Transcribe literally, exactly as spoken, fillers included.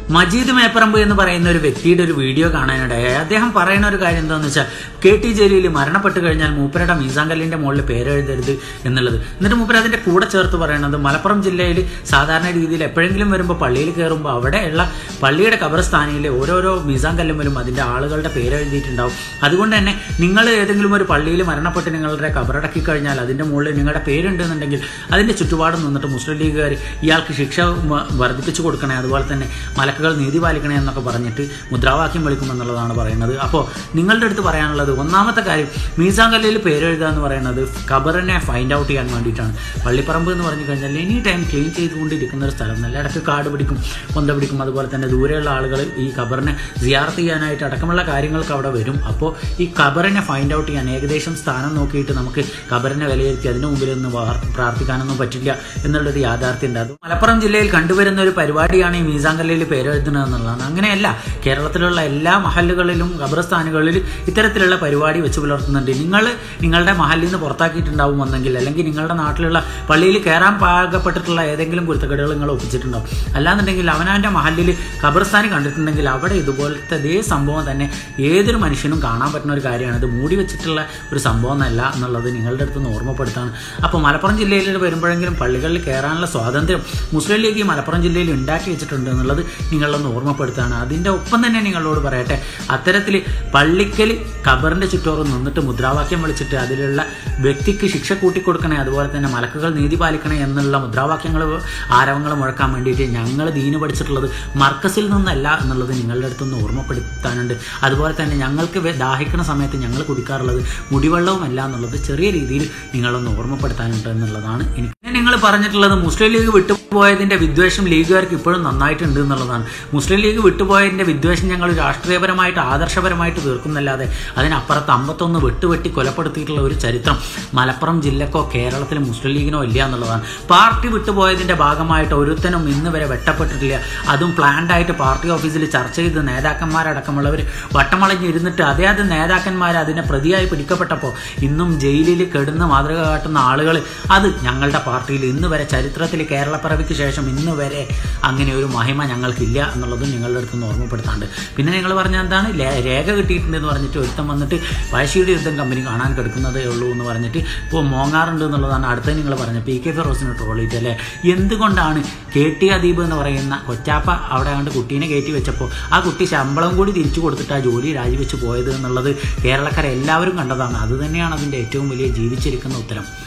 മജീദ് മേപ്പറമ്പ് എന്ന് പറയുന്ന ഒരു വ്യക്തിയുടെ ഒരു വീഡിയോ കാണാനിടയായി. അദ്ദേഹം പറയുന്ന ഒരു കാര്യം എന്താണെന്ന് വെച്ചാൽ കെ ടി ജലീൽ മരണപ്പെട്ട് കഴിഞ്ഞാൽ മൂപ്പരുടെ മീസാൻ കല്ലിന്റെ മുകളിൽ പേരെഴുതരുത് എന്നുള്ളത്. എന്നിട്ട് മൂപ്പര അതിന്റെ കൂടെ ചേർത്ത് പറയുന്നത് മലപ്പുറം ജില്ലയിൽ സാധാരണ രീതിയിൽ എപ്പോഴെങ്കിലും വരുമ്പോൾ പള്ളിയിൽ കയറുമ്പോൾ അവിടെയുള്ള പള്ളിയുടെ ഖബർസ്ഥാനിലെ ഓരോരോ മീസാൻ കല്ലുമ്മലും അതിന്റെ ആളുകളുടെ പേരെഴുതിയിട്ടുണ്ടാവും. അതുകൊണ്ട് തന്നെ നിങ്ങൾ ഏതെങ്കിലും ഒരു പള്ളിയിൽ മരണപ്പെട്ട് നിങ്ങളുടെ ഖബറടക്കി കഴിഞ്ഞാൽ അതിന്റെ മുകളിൽ നിങ്ങളുടെ പേരുണ്ടെന്നുണ്ടെങ്കിൽ അതിന്റെ ചുറ്റുപാടും നിന്നിട്ട് മുസ്ലിം ലീഗുകാർ ഇയാൾക്ക് ശിക്ഷ വർദ്ധിപ്പിച്ചു കൊടുക്കണേ, അതുപോലെ തന്നെ മലക്കുകൾ നീതി പാലിക്കണേ എന്നൊക്കെ പറഞ്ഞിട്ട് മുദ്രാവാക്യം വിളിക്കുമെന്നുള്ളതാണ് പറയുന്നത്. അപ്പോൾ നിങ്ങളുടെ അടുത്ത് പറയാനുള്ളത് ഒന്നാമത്തെ കാര്യം, മീസാൻ കല്ലിൽ പേരെഴുതുക എന്ന് പറയുന്നത് ഖബറിനെ ഫൈൻഡ് ഔട്ട് ചെയ്യാൻ വേണ്ടിയിട്ടാണ്. പള്ളിപ്പറമ്പ് എന്ന് പറഞ്ഞു കഴിഞ്ഞാൽ എനി ടൈം ക്ലീൻ ചെയ്തുകൊണ്ടിരിക്കുന്ന ഒരു സ്ഥലം. നല്ല ഇടയ്ക്ക് കാട് പിടിക്കും, പൊന്ത പിടിക്കും, അതുപോലെ തന്നെ ദൂരെയുള്ള ആളുകൾ ഈ ഖബറിനെ സിയാറത്ത് ചെയ്യാനായിട്ട് അടക്കമുള്ള കാര്യങ്ങൾക്ക് അവിടെ വരും. അപ്പോൾ ഈ ഖബറിനെ ഫൈൻഡ് ഔട്ട് ചെയ്യാൻ ഏകദേശം സ്ഥാനം നോക്കിയിട്ട് നമുക്ക് ഖബറിനെ വിലയിരുത്തി അതിന് മുമ്പിൽ നിന്ന് പ്രാർത്ഥിക്കാനൊന്നും പറ്റില്ല എന്നുള്ളൊരു യാഥാർത്ഥ്യം ഉണ്ട്. അത് മലപ്പുറം ജില്ലയിൽ കണ്ടുവരുന്ന ഒരു പരിപാടിയാണ് ഈ മീസാൻ കല്ലിൽ പേരെഴുതുന്നത് എന്നുള്ളതാണ്. അങ്ങനെയല്ല, കേരളത്തിലുള്ള എല്ലാ മഹല്ലുകളിലും ഖബർസ്ഥാനുകളിൽ ഇത്തരത്തിലുള്ള പരിപാടി വെച്ച് പുലർത്തുന്നുണ്ട്. നിങ്ങൾ നിങ്ങളുടെ മഹല്ലിൽ നിന്ന് പുറത്താക്കിയിട്ടുണ്ടാവും വന്നെങ്കിൽ, അല്ലെങ്കിൽ നിങ്ങളുടെ നാട്ടിലുള്ള പള്ളിയിൽ കയറാൻ പാകപ്പെട്ടിട്ടുള്ള ഏതെങ്കിലും കുരുത്തക്കേടുകൾ നിങ്ങൾ ഒപ്പിച്ചിട്ടുണ്ടാവും. അല്ലാന്നുണ്ടെങ്കിൽ അവനവൻ്റെ മഹല്ലിൽ ഖബർസ്ഥാൻ കണ്ടിട്ടുണ്ടെങ്കിൽ അവിടെ ഇതുപോലത്തെ അതേ സംഭവം തന്നെ ഏതൊരു മനുഷ്യനും കാണാൻ പറ്റുന്ന ഒരു കാര്യമാണ്. ഇത് മൂടി വെച്ചിട്ടുള്ള ഒരു സംഭവം എന്നല്ല എന്നുള്ളത് നിങ്ങളുടെ അടുത്ത് നിന്ന് ഓർമ്മപ്പെടുത്താണ്. അപ്പോൾ മലപ്പുറം ജില്ലയിൽ വരുമ്പോഴെങ്കിലും പള്ളികളിൽ കയറാനുള്ള സ്വാതന്ത്ര്യം മുസ്ലിം ലീഗ് ഈ മലപ്പുറം ജില്ലയിൽ ഉണ്ടാക്കി വെച്ചിട്ടുണ്ട് എന്നുള്ളത് നിങ്ങളൊന്ന് ഓർമ്മപ്പെടുത്താണ്. അതിൻ്റെ ഒപ്പം തന്നെ നിങ്ങളോട് പറയട്ടെ, അത്തരത്തിൽ പള്ളിക്കൽ ഖബറിൻ്റെ ചുറ്റോറും നിന്നിട്ട് മുദ്രാവാക്യം വിളിച്ചിട്ട് അതിലുള്ള വ്യക്തിക്ക് ശിക്ഷ കൂട്ടിക്കൊടുക്കണേ, അതുപോലെ തന്നെ മലക്കുകൾ നീതി പാലിക്കണേ എന്നുള്ള മുദ്രാവാക്യങ്ങൾ ആരവങ്ങൾ മുഴക്കാൻ വേണ്ടിയിട്ട് ഞങ്ങൾ ദീന് പഠിച്ചിട്ടുള്ളത് മർക്കസിൽ നിന്നല്ല എന്നുള്ളത് നിങ്ങളുടെ അടുത്തൊന്ന് ഓർമ്മപ്പെടുത്താനുണ്ട്. അതുപോലെ തന്നെ ഞങ്ങൾക്ക് ദാഹിക്കുന്ന സമയത്ത് ഞങ്ങൾ കുടിക്കാറുള്ളത് മുടിവെള്ളവുമല്ല എന്നുള്ളത് ചെറിയ രീതിയിൽ നിങ്ങളൊന്ന് ഓർമ്മപ്പെടുത്താനുണ്ട് എന്നുള്ളതാണ് എനിക്ക്. നിങ്ങൾ പറഞ്ഞിട്ടുള്ളത് മുസ്ലിം ലീഗ് വിട്ടുപോയതിന്റെ വിദ്വേഷം ലീഗുകാർക്ക് ഇപ്പോഴും നന്നായിട്ടുണ്ട് എന്നുള്ളതാണ്. മുസ്ലിം ലീഗ് വിട്ടുപോയതിന്റെ വിദ്വേഷം ഞങ്ങൾ രാഷ്ട്രീയപരമായിട്ട് ആദർശപരമായിട്ട് തീർക്കുന്നല്ലാതെ അതിനപ്പുറത്ത് അമ്പത്തൊന്ന് വെട്ടുവെട്ടി കൊലപ്പെടുത്തിയിട്ടുള്ള ഒരു ചരിത്രം മലപ്പുറം ജില്ലക്കോ കേരളത്തിലെ മുസ്ലിം ലീഗിനോ ഇല്ല എന്നുള്ളതാണ്. പാർട്ടി വിട്ടുപോയതിന്റെ ഭാഗമായിട്ട് ഒരുത്തനും ഇന്ന് വരെ വെട്ടപ്പെട്ടിട്ടില്ല. അതും പ്ലാൻഡ് ആയിട്ട് പാർട്ടി ഓഫീസിൽ ചർച്ച ചെയ്ത് നേതാക്കന്മാരടക്കമുള്ളവർ വട്ടമളഞ്ഞിരുന്നിട്ട് അതേ അത് നേതാക്കന്മാർ അതിനെ പ്രതിയായി പിടിക്കപ്പെട്ടപ്പോൾ ഇന്നും ജയിലിൽ കെടുന്ന് മാതൃക കാട്ടുന്ന ആളുകൾ, അത് ഞങ്ങളുടെ പാർട്ടിയിൽ ഇന്ന് വരെ ചരിത്രത്തിൽ കേരളപ്പിറവിക്ക് ശേഷം ഇന്ന് വരെ അങ്ങനെ ഒരു മഹിമ ഞങ്ങൾക്കില്ല എന്നുള്ളതും നിങ്ങളുടെ അടുത്തുനിന്ന് ഓർമ്മപ്പെടുത്താണ്ട്. പിന്നെ നിങ്ങൾ പറഞ്ഞാൽ എന്താണ് രേഖ കിട്ടിയിട്ടുണ്ടെന്ന് പറഞ്ഞിട്ട് ഒരുത്തം വന്നിട്ട് പഴശ്ശിയുടെ യുദ്ധം കമ്പനി കാണാൻ കിടക്കുന്നതേ ഉള്ളൂ എന്ന് പറഞ്ഞിട്ട് ഇപ്പോൾ മോങ്ങാറുണ്ട് എന്നുള്ളതാണ് അടുത്ത നിങ്ങൾ പറഞ്ഞ പി കെ ഫിറോസിനെ ട്രോളിയിട്ട് അല്ലേ. എന്തുകൊണ്ടാണ് കെ ടി അദീബ് എന്ന് പറയുന്ന കൊച്ചാപ്പ അവിടെ കണ്ട് കുട്ടീനെ കയറ്റി വെച്ചപ്പോൾ ആ കുട്ടി ശമ്പളം കൂടി തിരിച്ചു കൊടുത്തിട്ട് ആ ജോലി രാജിവെച്ച് പോയത് എന്നുള്ളത് കേരളക്കാരെ എല്ലാവരും കണ്ടതാണ്. അത് തന്നെയാണ് അതിൻ്റെ ഏറ്റവും വലിയ ജീവിച്ചിരിക്കുന്ന ഉത്തരം.